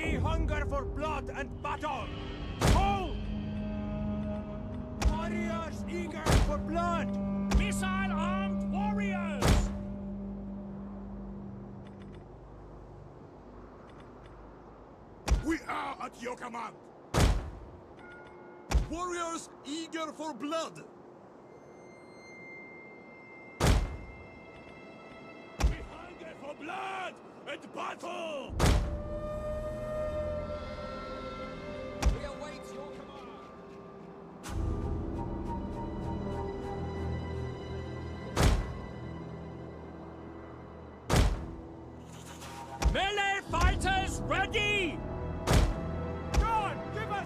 We hunger for blood and battle! Hold! Warriors eager for blood! Missile-armed warriors! We are at your command! Warriors eager for blood! We hunger for blood and battle! We await your command! Melee fighters ready! God, give us!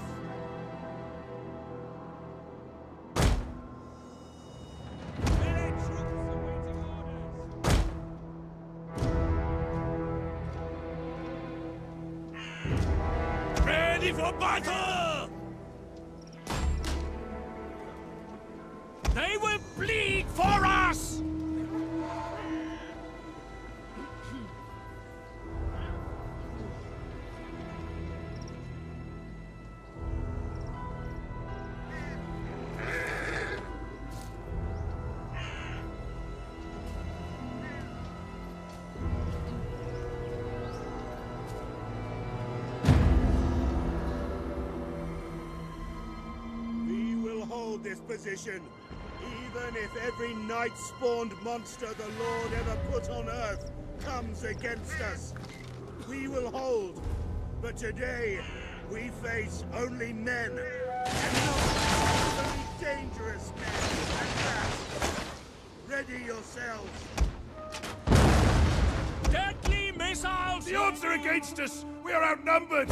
Melee troops awaiting orders! Ready for battle! They will bleed for us! We will hold this position, even if every night-spawned monster the Lord ever put on Earth comes against us. We will hold, but today we face only men, and not only dangerous men at that. Ready yourselves. Deadly missiles! The odds are against us! We are outnumbered!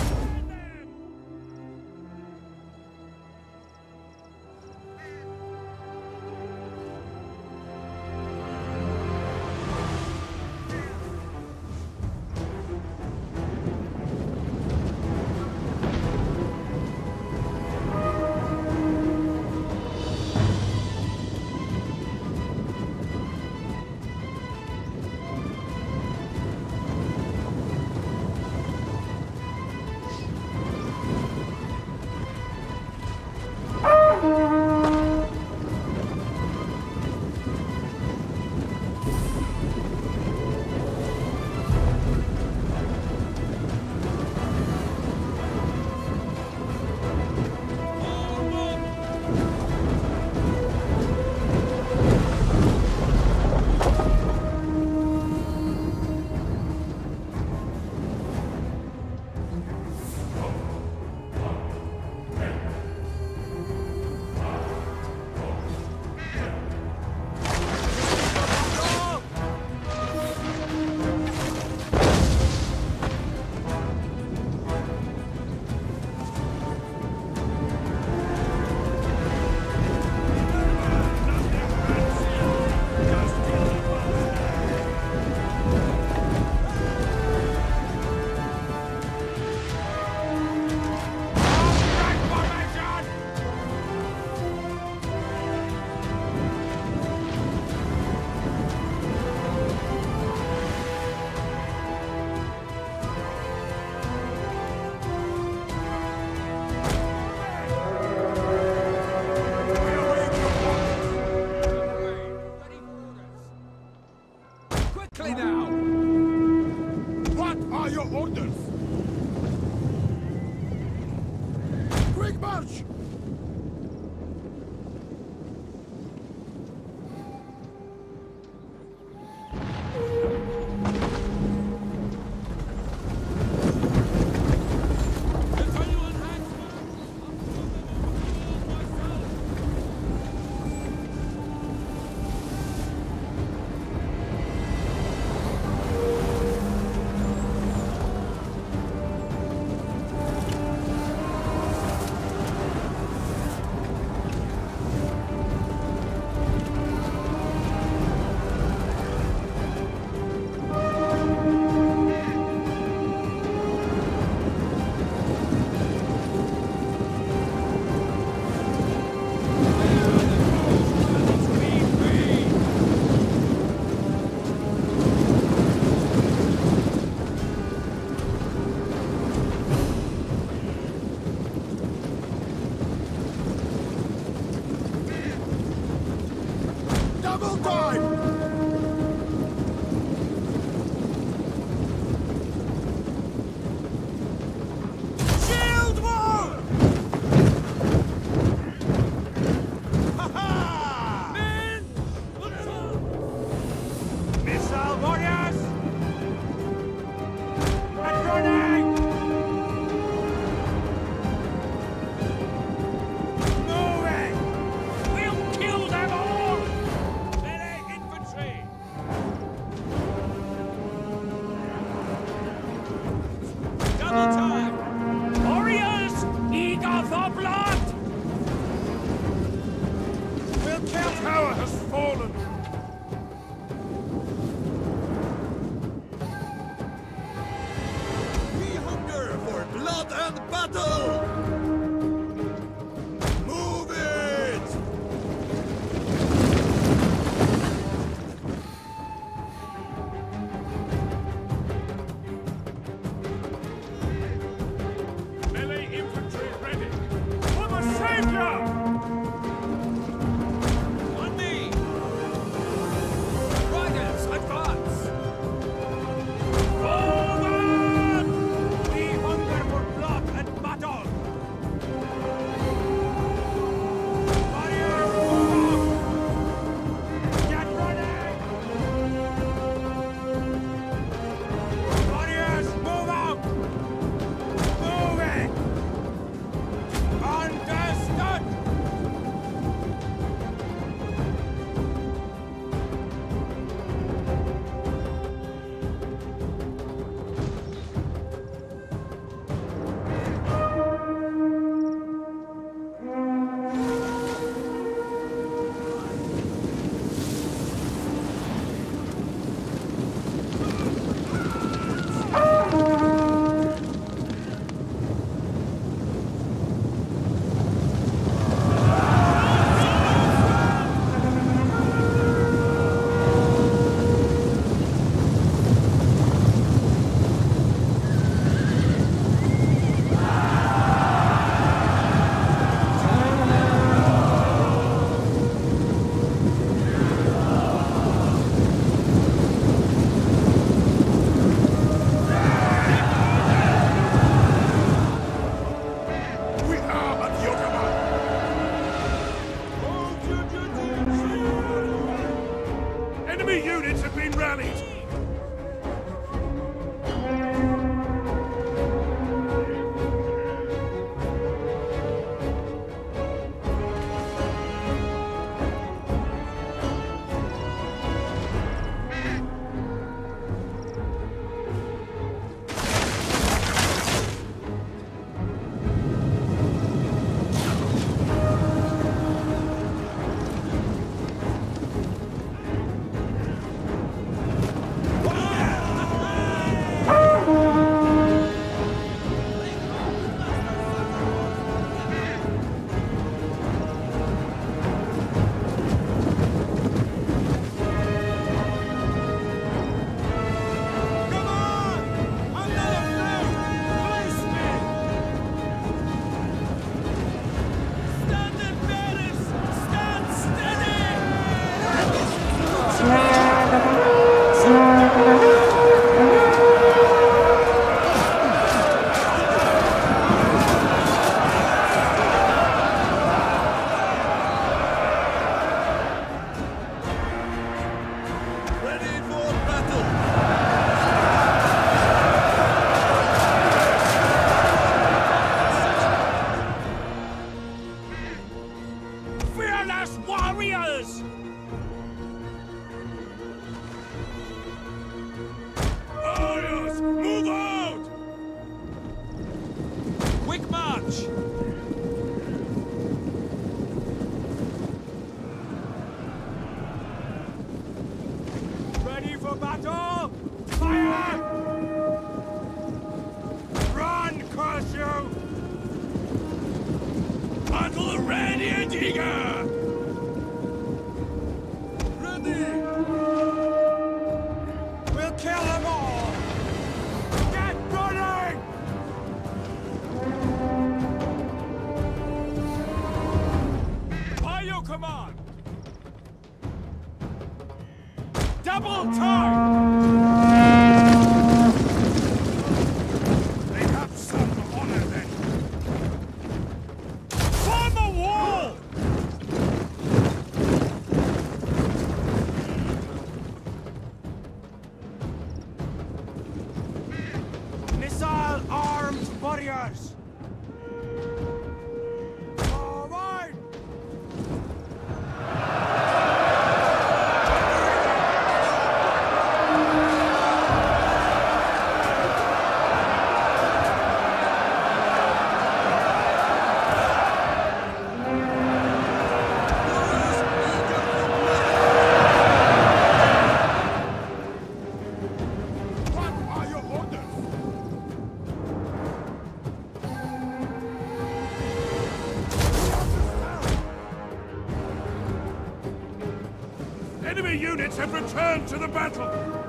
Double time! Warriors, eager for blood! We'll kill. The tower has fallen! We hunger for blood and battle! Move it! Melee infantry ready! For the savior! On me! Riders, advance! Forward! We hunger for blood and battle! Warriors, move out! Get ready! Warriors, move out! Move it! Understood! We are at your command! Enemy units have been rallied! Come on! Another flank! Policemen! Stand and bearers! Stand Ready for battle! Fearless warriors! Warriors, move out! Quick march! Ready for battle? Fire! Run, curse you! Battle ready and eager! Ready! We'll kill them all! Get running! By your command! Double time! They have some honor then! Form a wall! Missile-armed warriors! Forward! units have returned to the battle!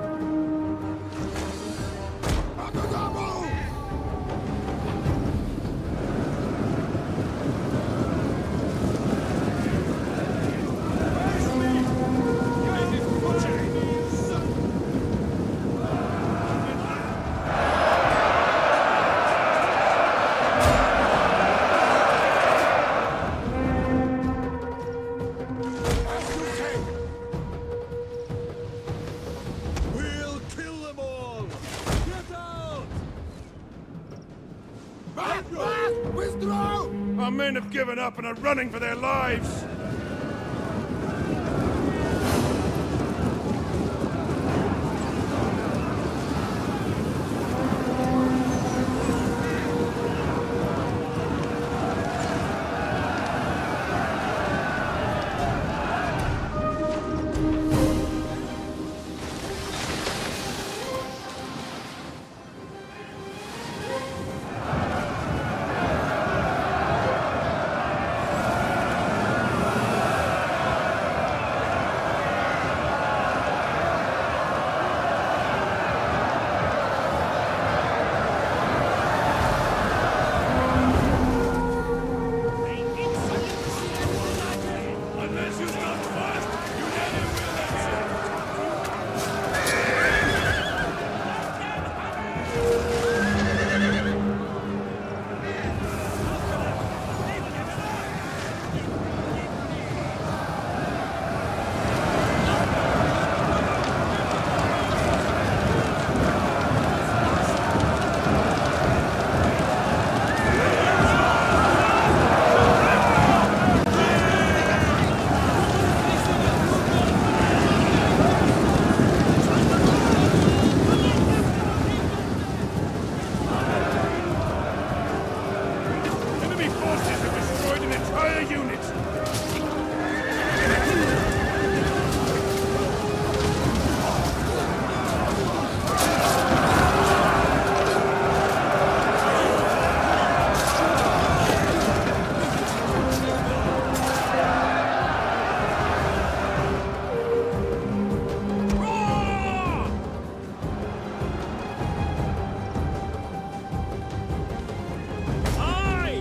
We'll kill them all! Get out! Back! Back! Withdraw! Our men have given up and are running for their lives! Unless you stop fast, you never will answer! Enemy forces have destroyed an entire unit! Roar! Aye!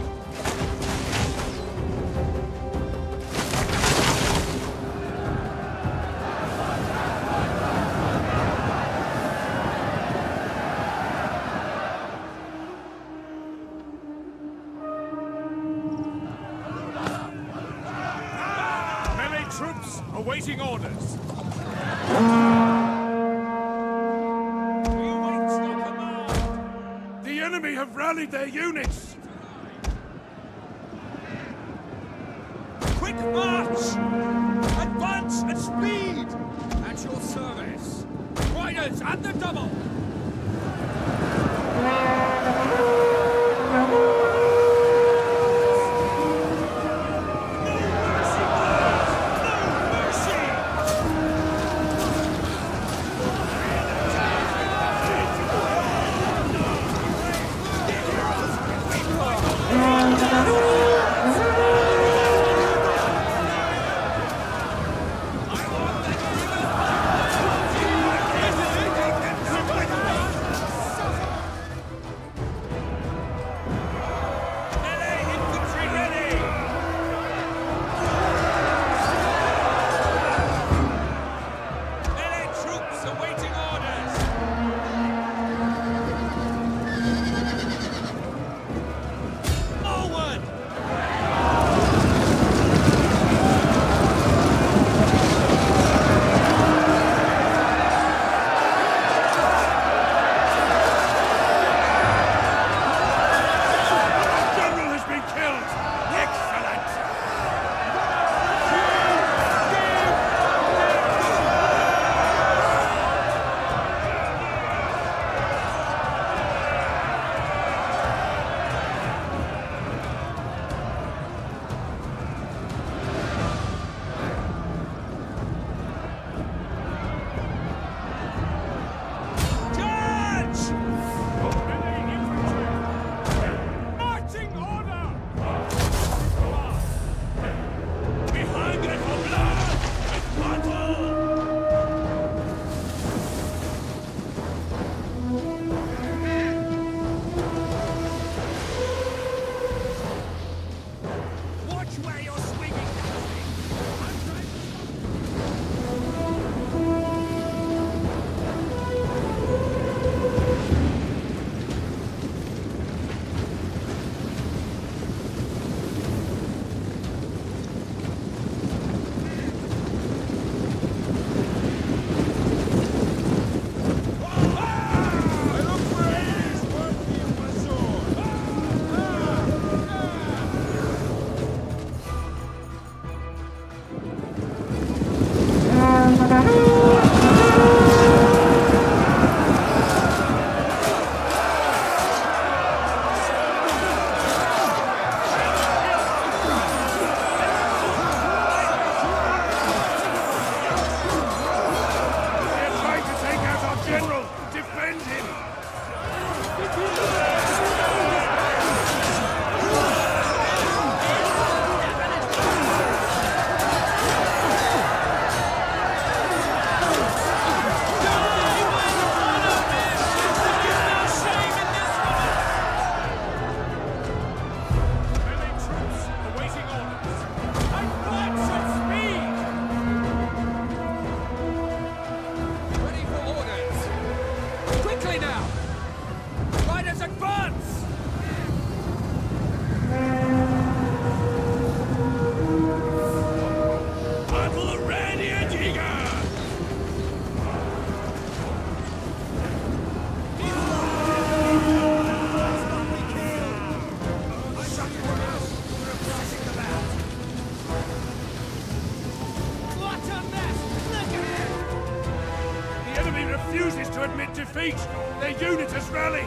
Melee troops awaiting orders. We await your command. The enemy have rallied their units. Quick march! Advance at speed! At your service. Riders at the double! No mercy, boys! No mercy! refuses to admit defeat. Their unit has rallied.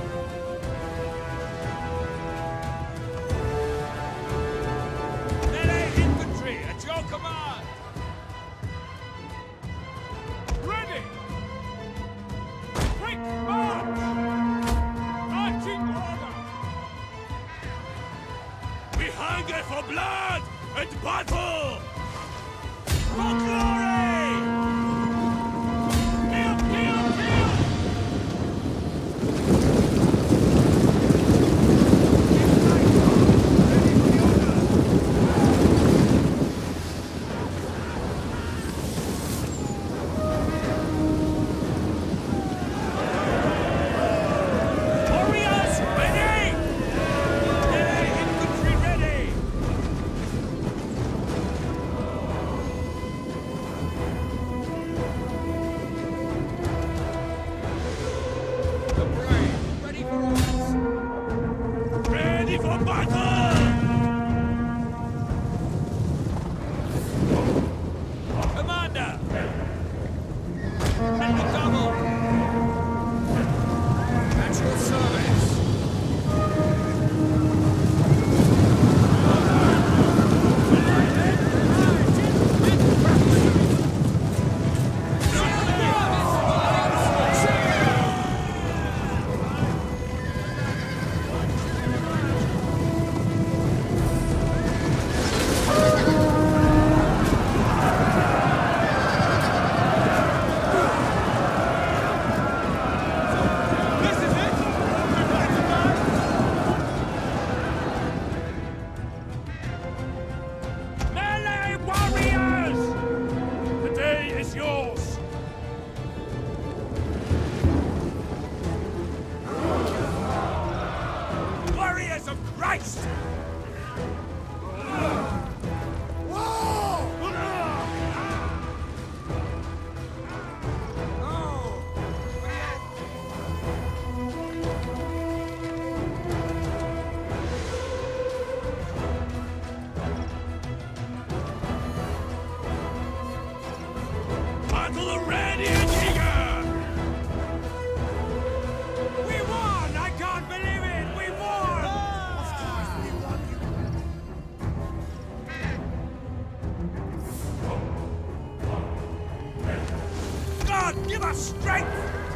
Melee infantry at your command! Ready! Quick march! Marching order! We hunger for blood and battle! For glory! Kill, kill, kill! Warriors, ready! Melee infantry ready! The brave, ready for orders! Ready for battle! Commander! Heavy double! At your service! This is it! Prepare to march! Melee warriors! The day is yours! Warriors of Christ! Battle ready and eager! We won! I can't believe it! We won! Of course we won, God, give us strength!